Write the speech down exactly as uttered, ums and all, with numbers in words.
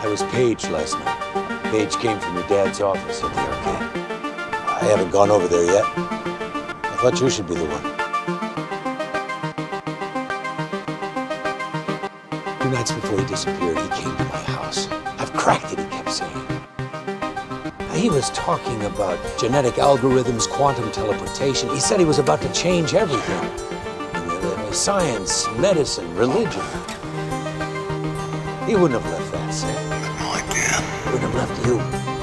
I was paged last night. Page came from your dad's office at the arcade. I haven't gone over there yet. I thought you should be the one. Two nights before he disappeared, he came to my house. I've cracked it, he kept saying. He was talking about genetic algorithms, quantum teleportation. He said he was about to change everything. Science, medicine, religion. He wouldn't have left that, Sam. No, I can't. He wouldn't have left you.